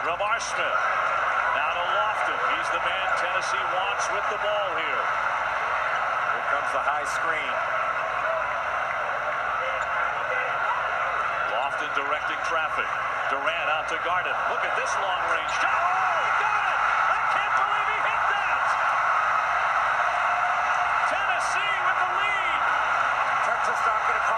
Ramar Smith. Now to Lofton. He's the man Tennessee wants with the ball here. Here comes the high screen. Lofton directing traffic. Durant out to Garden. Look at this long-range shot. Oh, he got it! I can't believe he hit that! Tennessee with the lead. Texas not going to